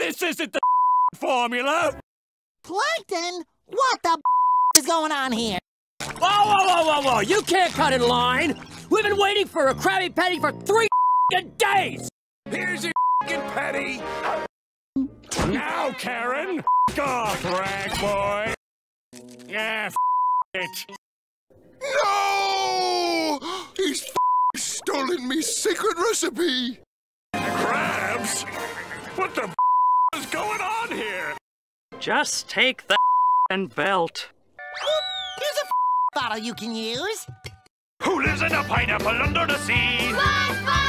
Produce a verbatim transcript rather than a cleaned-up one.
This isn't the formula! Plankton? What the is going on here? Whoa, whoa, whoa, whoa, whoa! You can't cut in line! We've been waiting for a Krabby Patty for three days! Here's your patty! Now, Karen! F off, rag boy! Yeah, f it! No! He's f stolen me secret recipe! Krabs? What the f is going on here? Just take the and belt. Here's a bottle you can use. Who lives in a pineapple under the sea? SpongeBob!